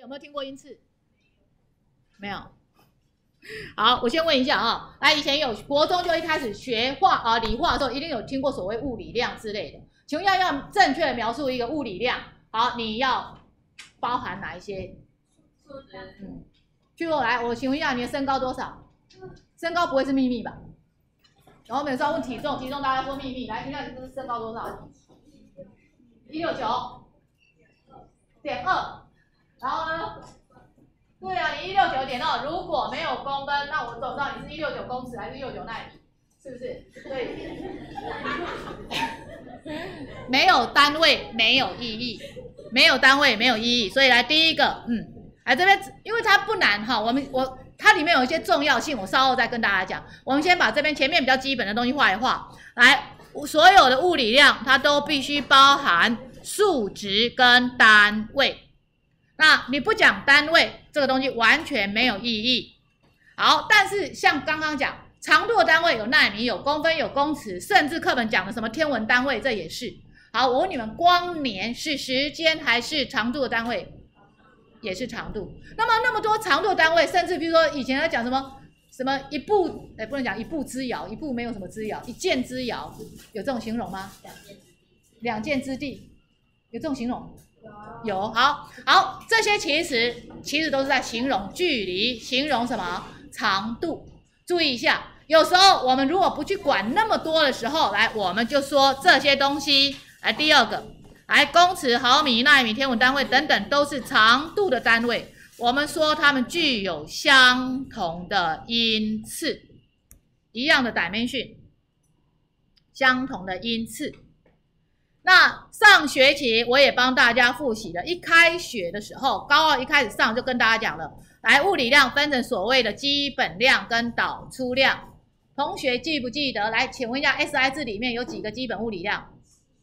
有没有听过因次？没有。好，我先问一下啊，来，以前有国中就一开始学理化的时候，一定有听过所谓物理量之类的。请问要正确的描述一个物理量，好，你要包含哪一些？据我来，我请问一下，你的身高多少？身高不会是秘密吧？然后每次要问体重，体重大家说秘密。来，请问你身高多少？169.2。然后呢？对啊，你169.2，如果没有公分，那我怎么知道你是169公尺还是169纳米？是不是？对。没有单位没有意义，没有单位没有意义。所以来第一个，来这边，因为它不难哈，它里面有一些重要性，我稍后再跟大家讲。我们先把这边前面比较基本的东西画一画。来，所有的物理量它都必须包含数值跟单位。那你不讲单位，这个东西完全没有意义。好，但是像刚刚讲长度的单位有纳米、有公分、有公尺，甚至课本讲的什么天文单位，这也是。好，我问你们，光年是时间还是长度的单位？也是长度。那么多长度的单位，甚至比如说以前在讲什么一步，不能讲一步之遥，一步没有什么之遥，一箭之遥，有这种形容吗？两箭之地，有这种形容？有。好，这些其实都是在形容距离，形容什么？长度。注意一下，有时候我们如果不去管那么多的时候，来，我们就说这些东西。来，第二个，来，公尺、毫米、纳米、天文单位等等，都是长度的单位。我们说它们具有相同的因次，一样的 dimension， 相同的因次。那上学期我也帮大家复习了，一开学的时候，高二一开始上就跟大家讲了，来，物理量分成所谓的基本量跟导出量。同学记不记得？来，请问一下 SI 字里面有几个基本物理量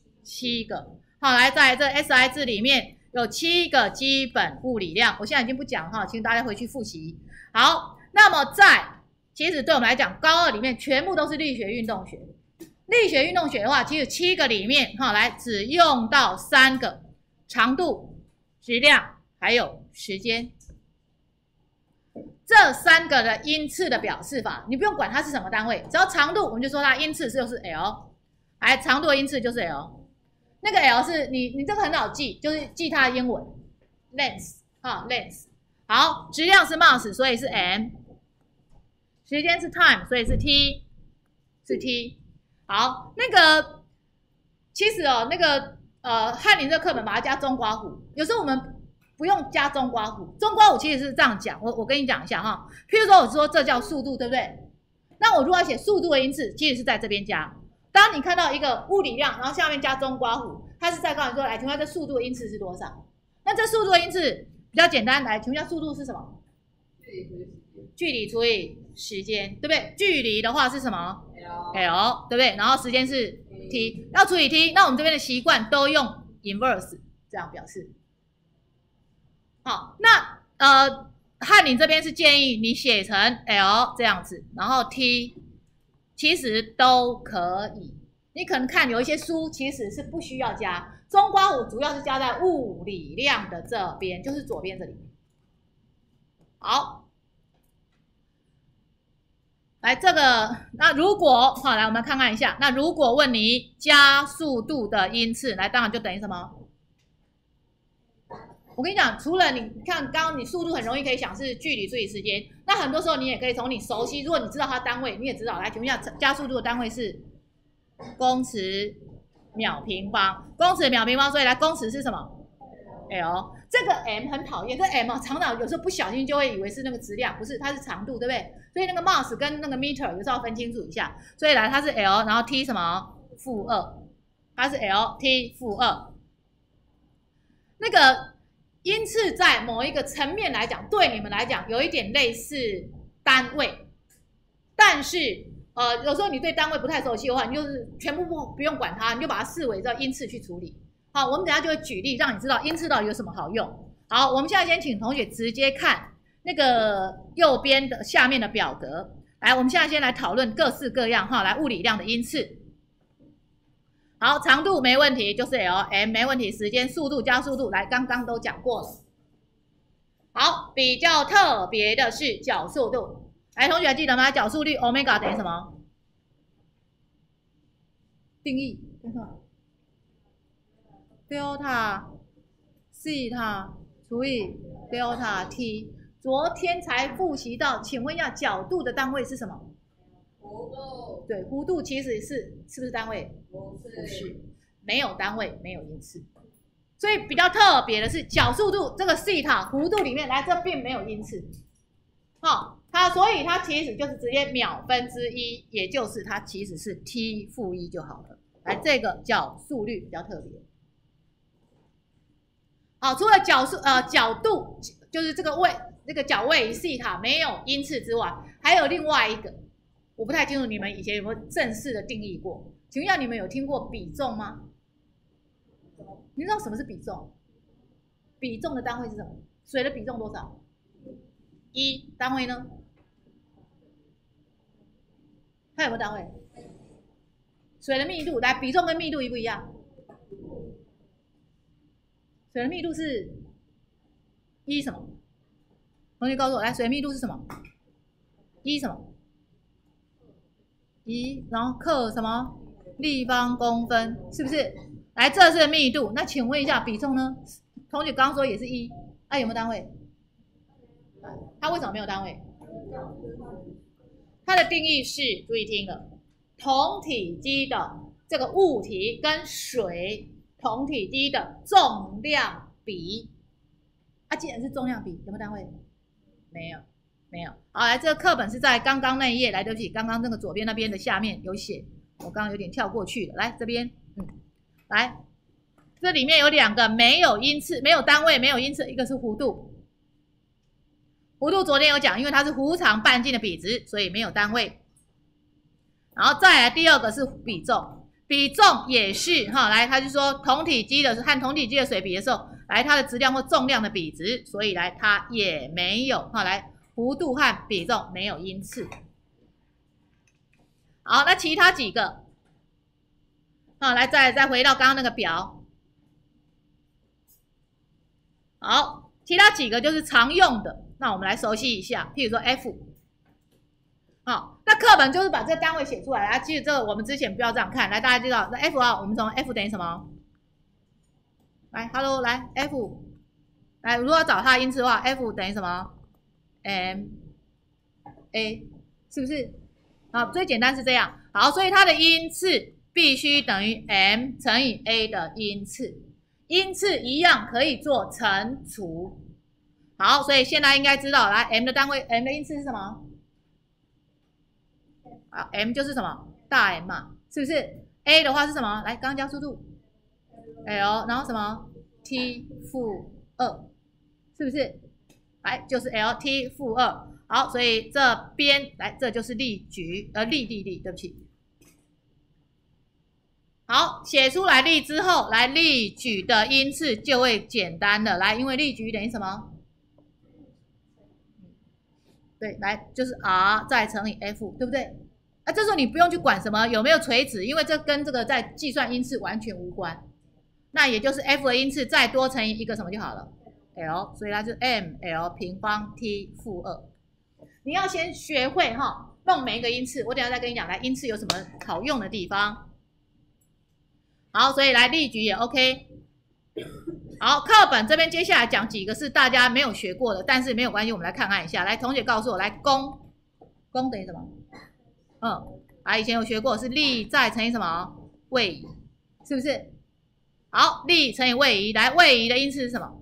？7个。好，来，在这 SI 字里面有7个基本物理量，我现在已经不讲哈，请大家回去复习。好，那么其实对我们来讲，高二里面全部都是力学运动学。力学运动学的话，其实7个里面，来只用到3个：长度、质量还有时间。这3个的因次的表示法，你不用管它是什么单位，只要长度，我们就说它因次就是 L。来，长度的因次就是 L。那个 L 是你这个很好记，就是记它的英文 length，length。好，质量是 mass， 所以是 m。时间是 time， 所以是 t， 是 t。好，其实翰林这课本把它加中括弧，有时候我们不用加中括弧，中括弧其实是这样讲，我跟你讲一下哈。譬如说我说这叫速度，对不对？那我如果要写速度的因次，其实是在这边加。当你看到一个物理量，然后下面加中括弧，它是在告诉你说，来，请问这速度的因次是多少？那这速度的因次比较简单，来，请问一下速度是什么？距离除以时间，对不对？距离的话是什么 ？L， 对不对？然后时间是 t， 要除以 t， 那我们这边的习惯都用 inverse 这样表示。好，那翰林这边是建议你写成 L 这样子，然后 t。其实都可以，你可能看有一些书其实是不需要加中括弧，主要是加在物理量的这边，就是左边这里。好，来这个，那如果好，来我们看看一下，那如果问你加速度的因次，来当然就等于什么？我跟你讲，除了你看刚刚你速度很容易可以想是距离除以时间，那很多时候你也可以从你熟悉，如果你知道它单位，你也知道。来，请问一下，加速度的单位是公尺秒平方，公尺秒平方，所以来公尺是什么 ？L。这个 m 很讨厌，这 m 常常有时候不小心就会以为是那个质量，不是，它是长度，对不对？所以那个 mass 跟那个 meter 有时候要分清楚一下。所以来它是 L， 然后 t 什么-2，它是 L t -2。那个。因此，在某一个层面来讲，对你们来讲有一点类似单位，但是有时候你对单位不太熟悉的话，你就是全部不用管它，你就把它视为叫因次去处理。好，我们等一下就会举例，让你知道因次到底有什么好用。好，我们现在先请同学直接看那个右边的下面的表格。来，我们现在先来讨论各式各样来物理量的因次。好，长度没问题，就是 L，m 没问题，时间、速度加速度，来，刚刚都讲过了。 比较特别的是角速度。来，同学还记得吗？角速率 omega 等于什么？定义等于什么 ？delta 西塔除以 delta t。昨天才复习到，请问一下，角度的单位是什么？ 弧度。 对，弧度其实是不是单位？ 不是，没有单位，没有因次。所以比较特别的是角速度这个西塔弧度里面，来这并没有因次。好，所以它其实就是直接秒分之一，也就是它其实是 t-1就好了。来，这个角速率比较特别。好，除了角度就是这个角位西塔没有因次之外，还有另外一个，我不太清楚你们以前有没有正式的定义过。请问一下，你们有听过比重吗？你知道什么是比重？比重的单位是什么？水的比重多少？1，单位呢？它有没有单位？水的密度，来，比重跟密度一不一样？水的密度是1什么？同学告诉我，来，水的密度是什么？1什么？1，然后克什么？立方公分，是不是？来，这是密度。那请问一下，比重呢？同学刚刚说也是1，有没有单位？它为什么没有单位？它的定义是，注意听了，同体积的这个物体跟水同体积的重量比。既然是重量比，有没有单位？没有，没有。好，来，这个课本是在刚刚那一页，来，对不起，刚刚那个左边那边的下面有写，我刚刚有点跳过去了。来，这边，来，这里面有2个没有因次，没有单位，没有因次，一个是弧度。弧度昨天有讲，因为它是弧长半径的比值，所以没有单位。然后再来第2个是比重，比重也是来，他就说同体积的和同体积的水比的时候，来它的质量或重量的比值，所以来它也没有来弧度和比重没有因次。好，那其他几个，来再回到刚刚那个表。好，其他几个就是常用的。那我们来熟悉一下，譬如说 F， 好，那课本就是把这个单位写出来。其实这个我们之前不要这样看，来大家知道，那 F 我们从 F 等于什么？来 ，Hello， 来 F， 来，如果要找它的因次的话 ，F 等于什么 ？ma， 是不是？好，最简单是这样。好，所以它的因次必须等于 m 乘以 a 的因次，因次一样可以做乘除。好，所以现在应该知道，来 m 的单位 ，m 的因次是什么？好 ，m 就是什么？大 M 嘛，是不是 ？a 的话是什么？来，刚刚加速度 ，l， 然后什么 t-2，是不是？来，就是 lt-2。好，所以这边来，这就是例举，对不起。好，写出来例之后，来例举的因次就会简单了。来，因为例举等于什么？对，来就是 r 再乘以 f， 对不对？这时候你不用去管什么有没有垂直，因为这跟这个在计算因次完全无关。那也就是 f 的因次再多乘以一个什么就好了 ，l， 所以它就是 ml 平方 t-2。你要先学会弄每一个因次，我等一下再跟你讲，来因次有什么好用的地方。好，所以来例举也 OK。好，课本这边接下来讲几个是大家没有学过的，但是没有关系，我们来看一下。来，同学告诉我，来公等于什么？以前有学过是力再乘以什么？位移，是不是？好，力乘以位移，来位移的因次是什么？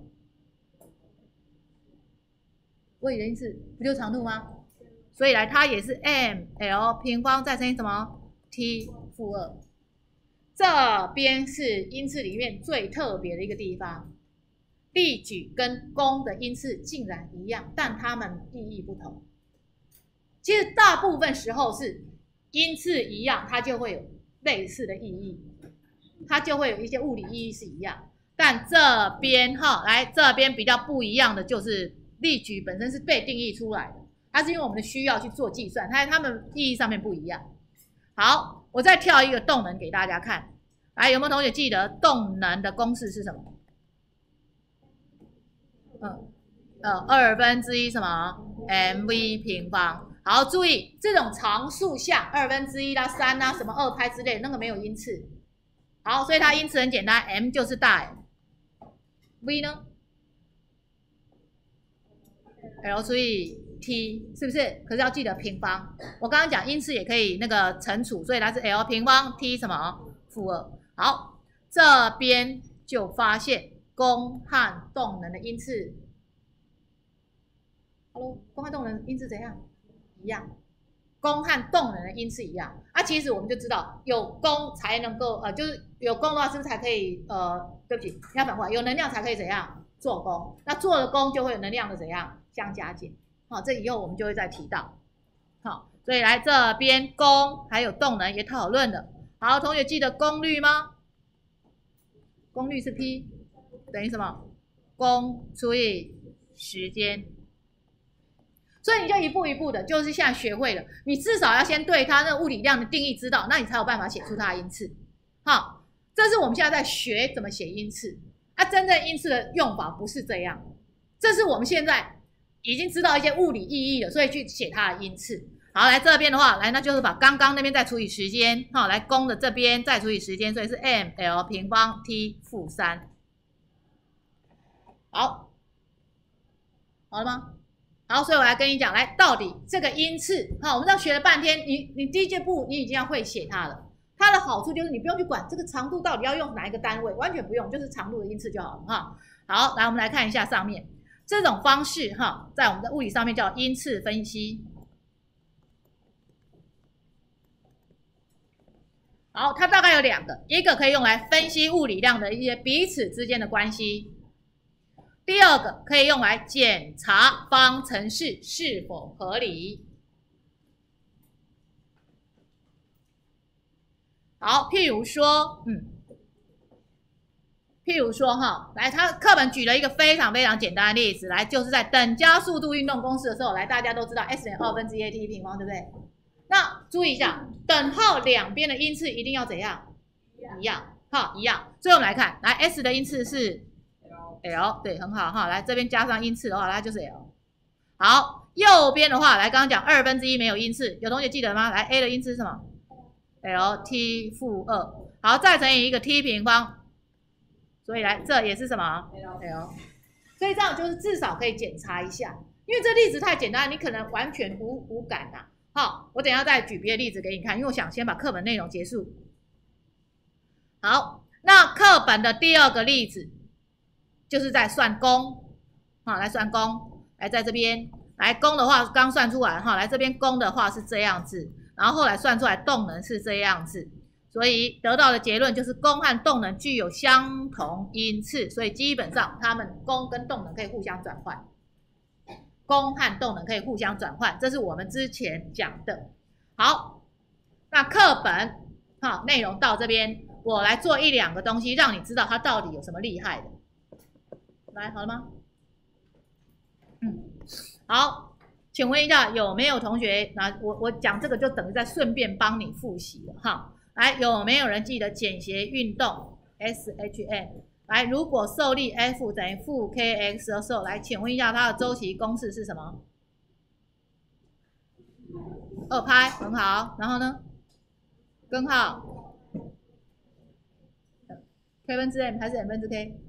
位移的因次不就是长度吗？所以来它也是 ml 平方再乘以什么 t-2。这边是因次里面最特别的一个地方，例举跟公的因次竟然一样，但它们意义不同。其实大部分时候是因次一样，它就会有类似的意义，它就会有一些物理意义是一样。但这边来这边比较不一样的就是例举本身是被定义出来的，它是因为我们的需要去做计算，它们意义上面不一样。好，我再跳一个动能给大家看，来，有没有同学记得动能的公式是什么？ 1/2什么 mv 平方。好，注意这种常数项1/2啦、3啦、什么2派之类的，那个没有因次。好，所以它因次很简单 ，m 就是大 M，v 呢 ？l 除以 t 是不是？可是要记得平方。我刚刚讲因次也可以那个乘除，所以它是 l 平方 t 什么-2。好，这边就发现功和动能的因次。Hello， 功和动能因次怎样？一样。功和动能的因次一样。其实我们就知道有功才能够就是有功的话，是不是才可以对不起，要反过来，有能量才可以怎样做功？那做了功就会有能量的怎样相加减？好，这以后我们就会再提到。好，所以来这边功还有动能也讨论了。好，同学记得功率吗？功率是 P 等于什么？功除以时间。所以你就一步一步的，就是现在学会了，你至少要先对它那个物理量的定义知道，那你才有办法写出它的因次。好，这是我们现在在学怎么写因次。真正因次的用法不是这样，这是我们现在已经知道一些物理意义了，所以去写它的因次。好，来这边的话，来那就是把刚刚那边再除以时间，好，来功的这边再除以时间，所以是 ml 平方 t 负3。好，好了吗？好，所以我来跟你讲，来到底这个因次，好，我们这样学了半天，你第一阶步你已经要会写它了。它的好处就是你不用去管这个长度到底要用哪一个单位，完全不用，就是长度的因次就好了哈。好，来我们来看一下上面这种方式哈，在我们的物理上面叫因次分析。好，它大概有2个，一个可以用来分析物理量的一些彼此之间的关系。第二个可以用来检查方程式是否合理。好，譬如说哈，来，他课本举了一个非常非常简单的例子，来，就是在等加速度运动公式的时候，来，大家都知道 s 等于1/2AT 平方，对不对？那注意一下，等号两边的因次一定要怎样？一样，好，一样。所以我们来看，来 s 的因次是 L， 对，很好哈。来这边加上因次的话，它就是 L。好，右边的话，来刚刚讲1/2没有因次，有同学记得吗？来 A 的因次是什么 ？LT 负2。好，再乘以一个 t 平方，所以来这也是什么 L。所以这样就是至少可以检查一下，因为这例子太简单，你可能完全无感呐。好，我等一下再举别的例子给你看，因为我想先把课本内容结束。好，那课本的第2个例子。就是在算功，好，来算功，来在这边，来功的话刚算出来哈，来这边功的话是这样子，然后后来算出来动能是这样子，所以得到的结论就是功和动能具有相同因次，所以基本上它们功跟动能可以互相转换，功和动能可以互相转换，这是我们之前讲的。好，那课本好内容到这边，我来做1、2个东西，让你知道它到底有什么厉害的。来，好了吗？好，请问一下，有没有同学？那我讲这个就等于在顺便帮你复习了哈。来，有没有人记得简谐运动 SHM？ 来，如果受力 F 等于负 kx 的时候，来，请问一下它的周期公式是什么？2拍，很好。然后呢？根号 k 分之 m 还是 m 分之 k？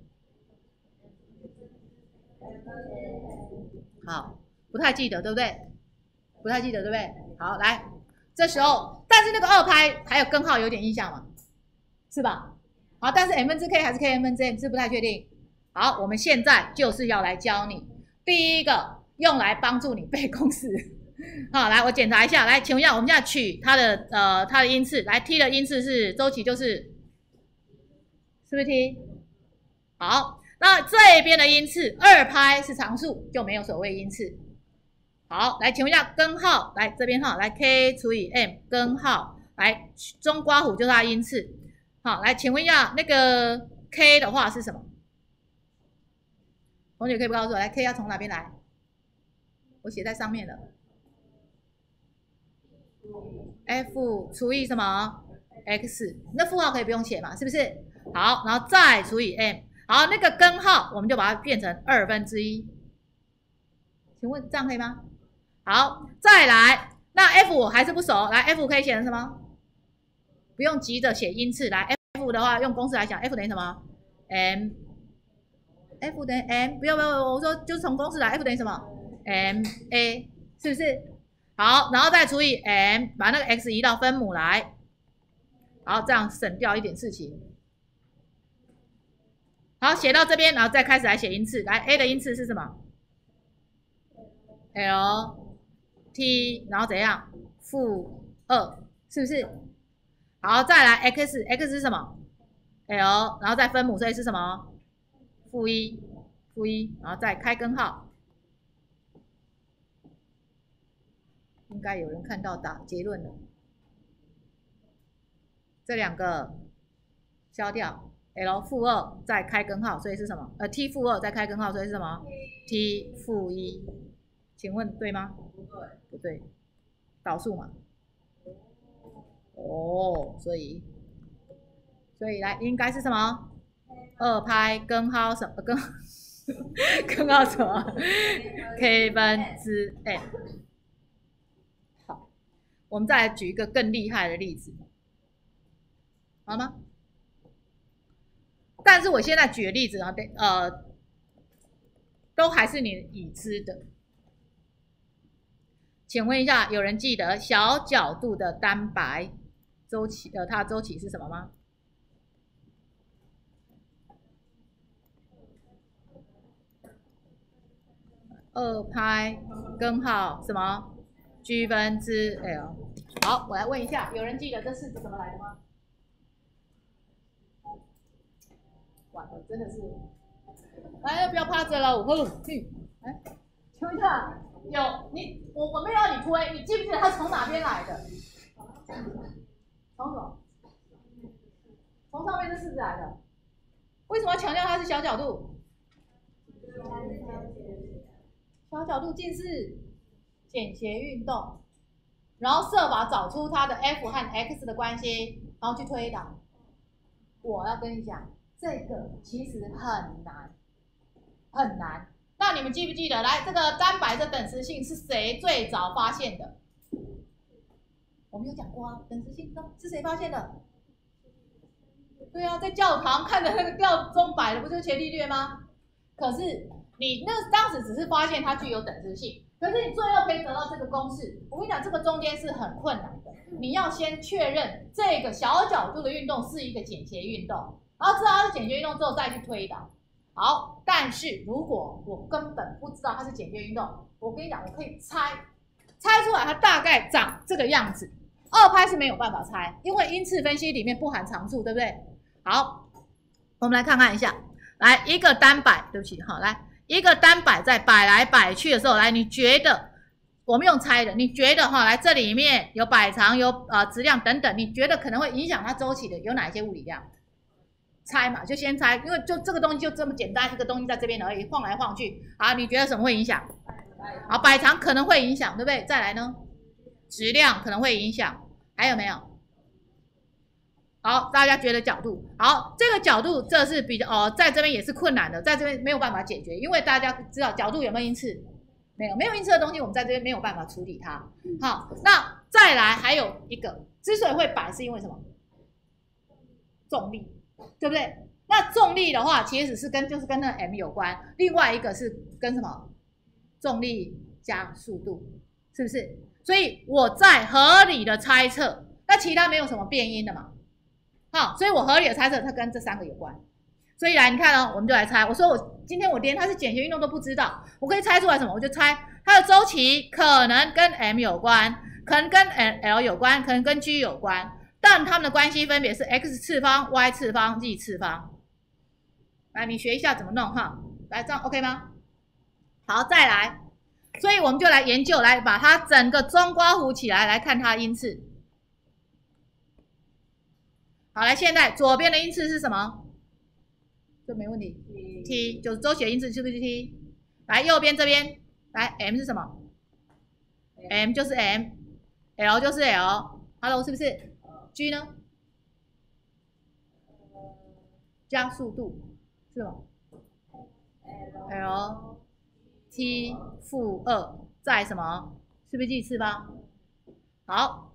好，不太记得，对不对？不太记得，对不对？好，来，这时候，但是那个2拍还有根号有点印象嘛，是吧？好，但是 m 分之 k 还是 k m 分之 m 是不太确定。好，我们现在就是要来教你第一个用来帮助你背公式。好，来，我检查一下，来，请问一下，我们现在取它的因次，来 t 的因次是周期是不是 t？ 好。那这边的因次2拍是常数，就没有所谓因次。好，来，请问一下根号，来这边哈，来 k 除以 m 根号，来中括弧就是它的因次。好，来，请问一下那个 k 的话是什么？同学可以不告诉我，来 k 要从哪边来？我写在上面了。f 除以什么 x？ 那负号可以不用写嘛，是不是？好，然后再除以 m。好，那个根号我们就把它变成1/2。 请问这样可以吗？好，再来，那 F 我还是不熟，来 F 可以写成什么？不用急着写音次，来 F 的话用公式来讲 ，F 等于什么 ？M，F 等于 M，不要，我说就是从公式来 ，F 等于什么 ？MA， 是不是？好，然后再除以 M， 把那个 x 移到分母来，好，这样省掉一点事情。好，写到这边，然后再开始来写音次。来 ，A 的音次是什么 ？L，T， 然后怎样？-2，是不是？好，再来 x 是什么 ？L， 然后再分母，所以是什么？-1，然后再开根号。应该有人看到答结论了。这两个消掉 ，L-2再开根号，所以是什么？T-2再开根号，所以是什么 ？T-1。请问对吗？不对，导数嘛。哦，所以来应该是什么？2拍根号什么根号什么 ？K 分之 M。好，我们再来举一个更厉害的例子，好吗？但是我现在举的例子呢，都还是你已知的。请问一下，有人记得小角度的单白周期它的周期是什么吗？2拍根号什么 G 分之 L。好，我来问一下，有人记得这式子怎么来的吗？完了，真的是，来，不要趴着了，我去，来，请问一下，我没有要你推，你记不记得它从哪边来的？从什么？从上面这式子来的。为什么要强调它是小角度？小角度近似简斜运动，然后设法找出它的 F 和 X 的关系，然后去推导。我要跟你讲，这个其实很难，很难。那你们记不记得？来，这个单白的等时性是谁最早发现的？我们有讲过啊，等时性是谁发现的？对啊，在教堂看的那个吊钟摆的，不就是伽利略吗？可是你当时只是发现它具有等值性，可是你最后可以得到这个公式。我跟你讲，这个中间是很困难的。你要先确认这个小角度的运动是一个简斜运动，然后知道它是简斜运动之后再去推导。好，但是如果我根本不知道它是简斜运动，我跟你讲，我可以猜出来它大概长这个样子。2拍是没有办法猜，因为因次分析里面不含常数，对不对？好，我们来看一下，来一个单摆，对不起，好，来一个单摆在摆来摆去的时候，来你觉得我们用猜的，你觉得来这里面有摆长有质量等等，你觉得可能会影响它周期的有哪一些物理量？猜嘛，就先猜，因为就这个东西就这么简单，一个东西在这边而已，晃来晃去，好，你觉得什么会影响？好，摆长可能会影响，对不对？再来呢，质量可能会影响，还有没有？好，大家觉得角度好，这个角度这是比较在这边也是困难的，在这边没有办法解决，因为大家知道角度有没有因次？没有因次的东西，我们在这边没有办法处理它。好，那再来还有一个，之所以会摆，是因为什么？重力，对不对？那重力的话，其实是跟那个 m 有关，另外一个是跟什么？重力加速度，是不是？所以我在合理的猜测，那其他没有什么变因的嘛。好，所以我合理的猜测它跟这3个有关。所以来，你看哦，我们就来猜。我说今天我连它是简斜运动都不知道，我可以猜出来什么？我就猜它的周期可能跟 m 有关，可能跟 l 有关，可能跟 g 有关，但它们的关系分别是 x 次方、y 次方、z 次方。来，你学一下怎么弄哈。来，这样 OK 吗？好，再来。所以我们就来研究，来把它整个中刮弧起来，来看它的因次。好，来，现在左边的因次是什么？这没问题 ，T 就是周期的因次，是不是 T？ 来，右边这边，来 M 是什么 ？M 就是 M，L 就是 L，Hello 是不是 ？G 呢？加速度是吗 ？L T t 负2在什么？是不是记次方？好，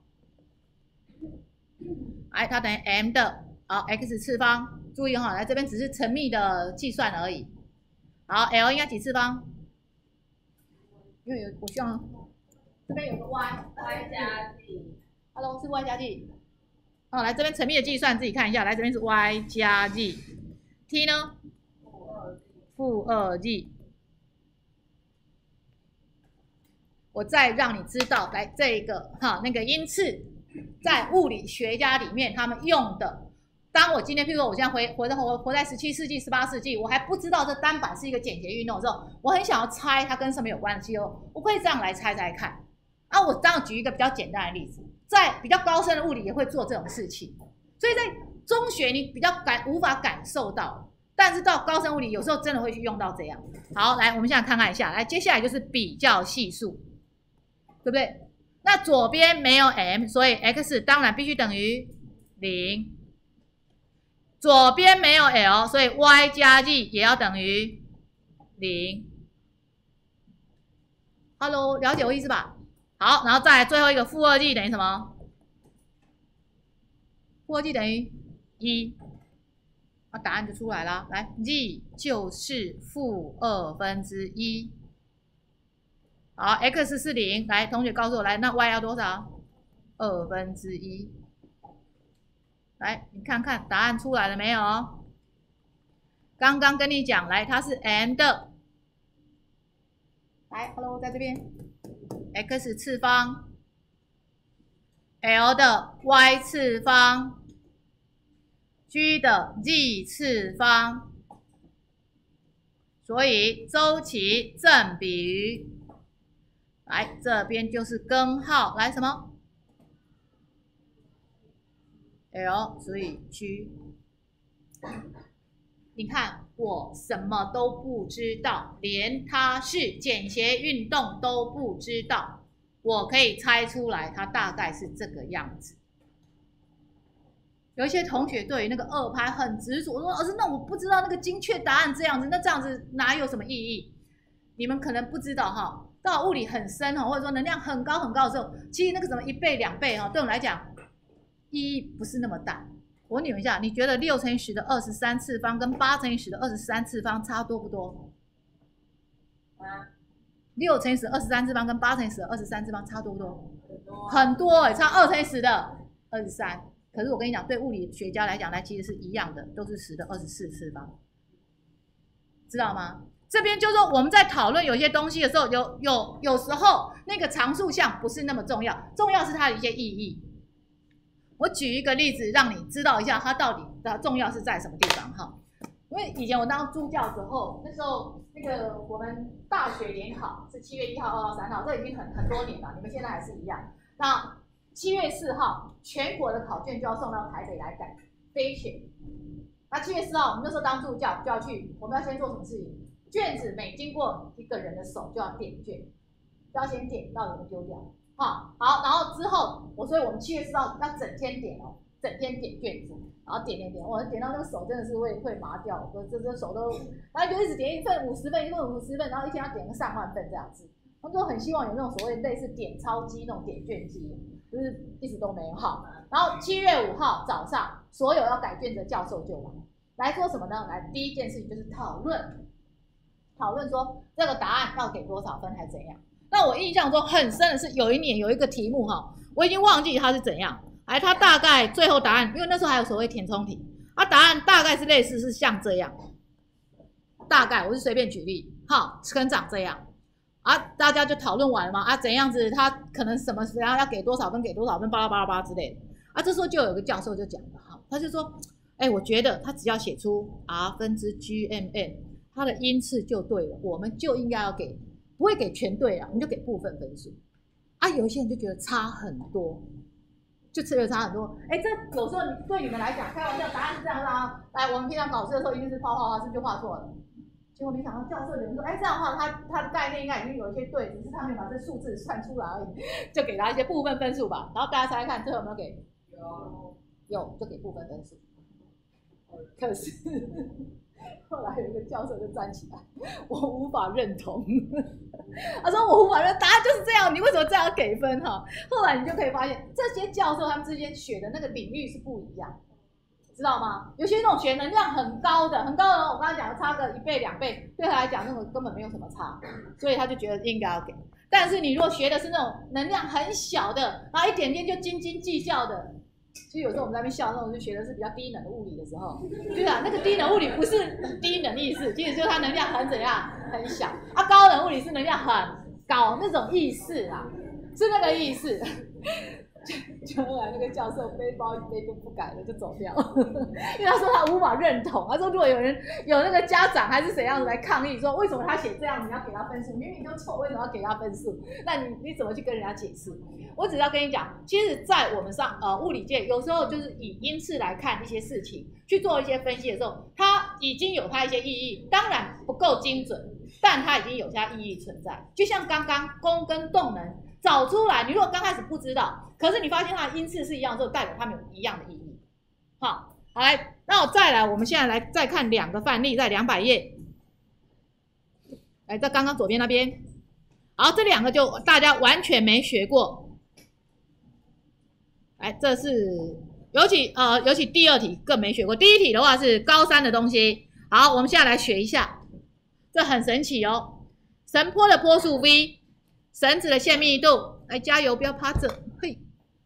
哎，它等于 m 的x 次方。注意哈，来这边只是乘幂的计算而已。好 ，l 应该几次方？因为我希望这边有个 y 加 z。Hello， 是 y 加 z。来这边乘幂的计算自己看一下，来这边是 y 加 z，t 呢？负2z。我再让你知道，来这个那个因次，在物理学家里面他们用的。当我今天，譬如说我现在活在17世纪、18世纪，我还不知道这单板是一个简谐运动的时候，我很想要猜它跟什么有关的气候，我会这样来猜猜看。我当然举一个比较简单的例子，在比较高深的物理也会做这种事情，所以在中学你比较无法感受到，但是到高深物理有时候真的会去用到这样。好，来我们现在看看一下，来接下来就是比较系数，对不对？那左边没有 m， 所以 x 当然必须等于0。左边没有 l， 所以 y 加 z 也要等于0。Hello， 了解我意思吧？好，然后再来最后一个负2z 等于什么？负2z等于1，答案就出来了。来 ，z 就是负1/2。好 ，x 是0，来，同学告诉我，来，那 y 要多少？1/2。来，你看看答案出来了没有？刚刚跟你讲，来，它是 m 的。来 ，hello， 在这边 ，x 次方 ，l 的 y 次方 ，g 的 z 次方，所以周期正比于，来这边就是根号，来什么？ L 所以 G， 你看我什么都不知道，连它是简谐运动都不知道，我可以猜出来它大概是这个样子。有一些同学对于那个2拍很执着，说老师，那我不知道那个精确答案这样子，那这样子哪有什么意义？你们可能不知道哈，到物理很深或者说能量很高很高的时候，其实那个什么1倍、2倍对我们来讲。意义不是那么大。我问你们一下，你觉得6乘以10的23次方跟8乘以10的23次方差多不多？6乘以10的23次方跟8乘以10的23次方差多不多？很多差2乘以10的23。可是我跟你讲，对物理学家来讲，其实是一样的，都是10的24次方，知道吗？这边就是说我们在讨论有些东西的时候，有时候那个常数项不是那么重要，重要是它的一些意义。我举一个例子，让你知道一下它到底的重要是在什么地方哈。因为以前我当助教之后，那时候那个我们大学联考是7月1号、2号、3号，这已经很多年了，你们现在还是一样。那7月4号全国的考卷就要送到台北来改飞选。那7月4号我们那时候当助教就要去，我们要先做什么事情？卷子每经过一个人的手就要点卷，就要先点到有人丢掉。好，然后之后所以我们7月4号要整天点整天点卷子，然后点，我点到那个手真的是会麻掉，这手都，然后就一直点1份50份，1份50份，然后一天要点个上万份这样子。他们都很希望有那种所谓类似点钞机那种点卷机，就是一直都没有好。然后7月5号早上，所有要改卷子的教授就来说什么呢？来，第一件事情就是讨论说这个答案要给多少分还是怎样。那我印象中很深的是有一年有一个题目我已经忘记它是怎样，它大概最后答案，因为那时候还有所谓填充题，答案大概是类似是像这样，大概我是随便举例，可能长这样大家就讨论完了嘛怎样子，他可能什么怎样要给多少分，巴拉巴拉巴拉之类的这时候就有一个教授就讲了他就说，我觉得他只要写出 R/GMM， 它的因次就对了，我们就应该要给。不会给全对我们就给部分分数有一些人就觉得差很多，就差很多。这有时候对你们来讲，开玩笑，答案是这样来，我们平常考试的时候一定是画，是不是就画错了？结果没想到教授有人说，这样的话他的概念应该已经有一些对，只是他没有把这数字算出来而已，就给他一些部分分数吧。然后大家猜猜看，最后有没有给？有，就给部分分数。可是后来有一个教授就站起来，我无法认同。他说我无法认同，答案就是这样，你为什么这样给分哈？后来你就可以发现，这些教授他们之间学的那个领域是不一样，知道吗？有些那种学能量很高的，我刚才讲的差个1倍2倍，对他来讲那种根本没有什么差，所以他就觉得应该要给。但是你如果学的是那种能量很小的，然后一点点就斤斤计较的。其实有时候我们在那边笑，那种就学的是比较低能的物理的时候，对啊，那个低能物理不是低能意思，其实就是它能量很怎样，很小啊。高能物理是能量很高那种意思啦，是那个意思。就后来那个教授背包一背就不改了，就走掉了，因为他说他无法认同。他说如果有人有那个家长还是怎样来抗议，说为什么他写这样你要给他分数，明明就错，为什么要给他分数？那你怎么去跟人家解释？我只要跟你讲，其实，在我们物理界，有时候就是以因次来看一些事情，去做一些分析的时候，它已经有它一些意义，当然不够精准，但它已经有它意义存在。就像刚刚功跟动能找出来，你如果刚开始不知道，可是你发现它的因次是一样之后，代表它们有一样的意义。好，来，那我再来，我们现在来再看2个范例，在200页。来，在刚刚左边那边，好，这2个就大家完全没学过。来，这是尤其第2题更没学过，第1题的话是高3的东西。好，我们现在来学一下，这很神奇哦。绳波的波速 v， 绳子的线密度，来加油，不要趴着，嘿。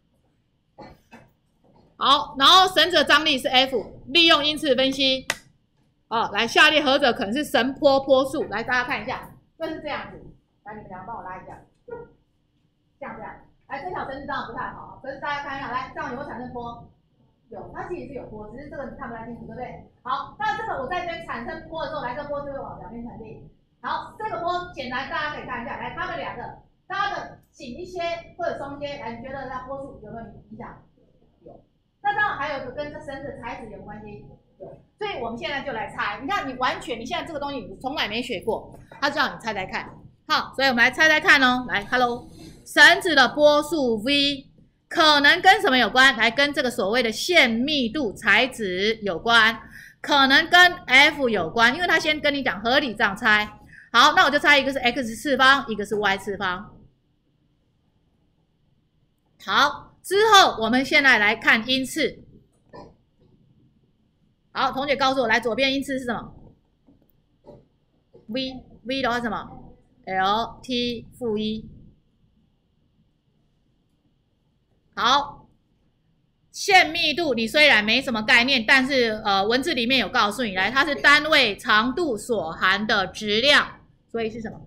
好，然后绳子的张力是 F， 利用因次分析。哦，来，下列何者可能是绳波波速？来，大家看一下，这是这样子。来，你们2个帮我拉一下，这样。来，这条绳子当然不太好，可是大家看一下，来，这样有没有产生波？有，它其实是有波，只是这个你看不太清楚，对不对？好，那这个我在这边产生波的时候，来，这个波就会往表面传递。好，这个波简单，大家可以看一下，来，它们2个，它的紧一些或者松一些，来，你觉得它波速有没有影响？有。那当然还有一个跟这绳子材质有关系，有。所以我们现在就来猜，你看你现在这个东西你从来没学过，它就让你猜猜看。好，所以我们来猜猜看哦，来 ，Hello。绳子的波速 v 可能跟什么有关？来，跟这个所谓的线密度材质有关，可能跟 F 有关，因为他先跟你讲合理这样猜。好，那我就猜一个是 x 次方，一个是 y 次方。好，之后我们现在来看因次。好，同学告诉我，来，左边因次是什么 ？v 的话是什么 ？Lt 负1。好，线密度你虽然没什么概念，但是文字里面有告诉你，来，它是单位长度所含的质量，所以是什么？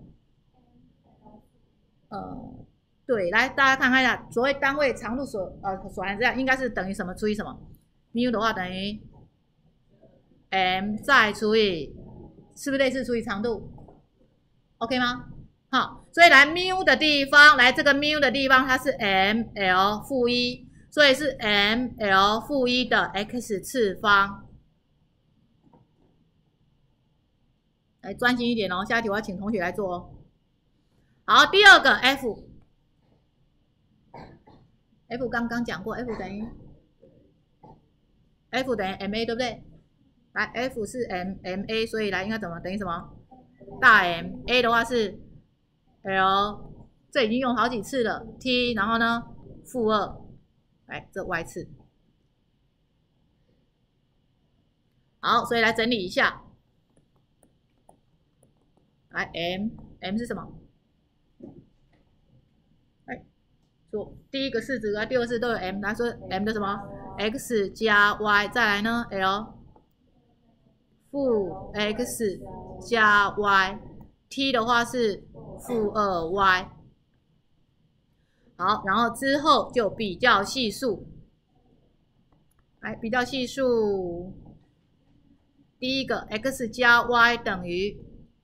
对，来大家看一下，所谓单位长度所含质量应该是等于什么除以什么 ？mu 的话等于 m 再除以，是不是类似除以长度 ？OK 吗？好，所以来 mu 的地方，来这个 mu 的地方它是 ml 负1，所以是 ml 负1的 x 次方。来专心一点哦，下一题我要請同學來做哦。好，第2個 F 剛剛講過 ，F 等於 ma 對不對？來 F 是 ma， 所以來應該怎麼等於什麼？大 M，A 的話是 L， 這已經用好幾次了 ，T， 然後呢負2，來這 Y 次。好，所以來整理一下。来 M 是什么？哎，说第1个式子和第2个式都有 M， 来说 M 的什么 ？X 加 Y， 再来呢 L 负 X 加 Y，T 的话是负2Y。好，然后之后就比较系数。来，比较系数，第1个 X 加 Y 等于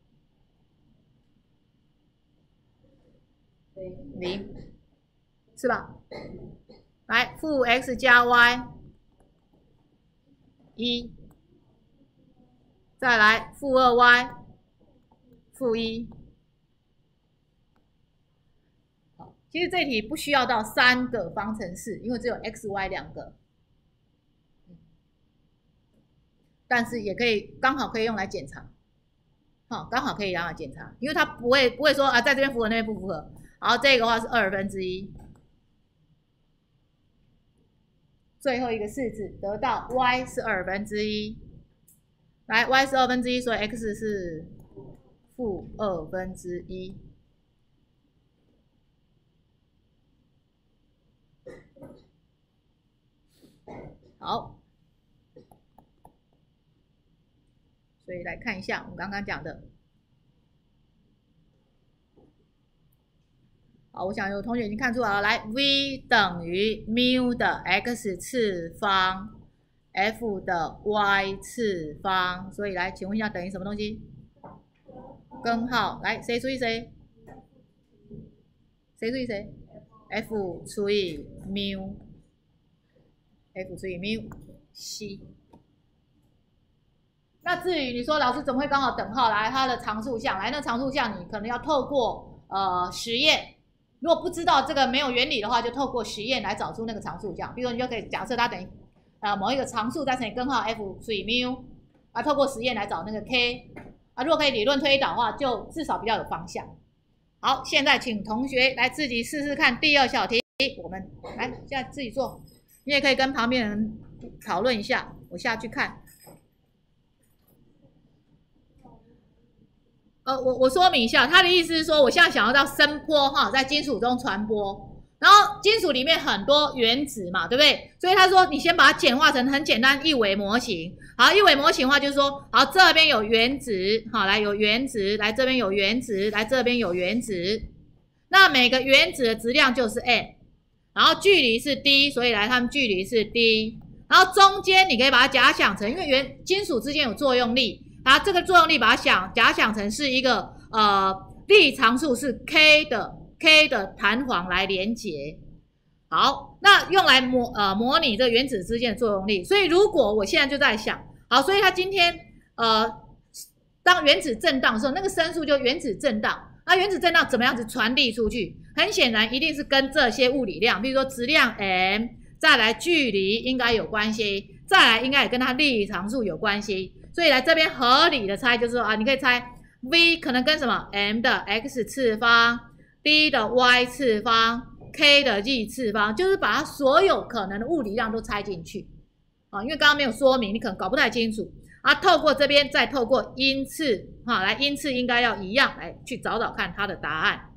0，是吧？来，负 x 加 y 1，再来负2y 负1。好，其实这题不需要到3个方程式，因为只有 x、y 2个。 但是也可以刚好可以用来检查，好，刚好可以让它检查，因为它不会说啊，在这边符合那边不符合。好，这个的话是1/2，最后一个式子得到 y 是1/2，来 y 是1/2，所以 x 是-1/2。好，所以来看一下我们刚刚讲的。好，我想有同学已经看出来了。来 ，v 等于 μ 的 x 次方 f 的 y 次方，所以来，请问一下，等于什么东西？根号。来，谁除以谁？谁除以谁 ？f 除以 μ。F 除以 μ c。那至于你说老师怎么会刚好等号？来，它的常数项，来，那常数项你可能要透过实验。如果不知道这个没有原理的话，就透过实验来找出那个常数项。比如说你就可以假设它等于某一个常数再乘以根号 f 除以 μ， 啊，透过实验来找那个 k， 啊，如果可以理论推导的话，就至少比较有方向。好，现在请同学来自己试试看第2小题，我们来现在自己做。你也可以跟旁边人讨论一下，我下去看。我说明一下，他的意思是说，我现在想要到声波哈，在金属中传播，然后金属里面很多原子嘛，对不对？所以他说你先把它简化成很简单一维模型。好，一维模型的话就是说，好，这边有原子，好，来有原子，来这边有原子，来这边有原子，那每个原子的质量就是 m。然后距离是 d， 所以来它们距离是 d。然后中间你可以把它假想成，因为金属之间有作用力，然后这个作用力把它假想成是一个力常数是 k 的弹簧来连接。好，那用来模拟这个原子之间的作用力。所以如果我现在就在想，好，所以它今天当原子震荡的时候，那个声数就原子震荡。那原子震荡怎么样子传递出去？很显然一定是跟这些物理量，比如说质量 m， 再来距离应该有关系，再来应该也跟它力常数有关系。所以来这边合理的猜就是说啊，你可以猜 v 可能跟什么 m 的 x 次方 d 的 y 次方 k 的 z 次方，就是把它所有可能的物理量都猜进去啊，因为刚刚没有说明，你可能搞不太清楚。啊，透过这边再透过因次，哈，来因次应该要一样，来去找找看它的答案。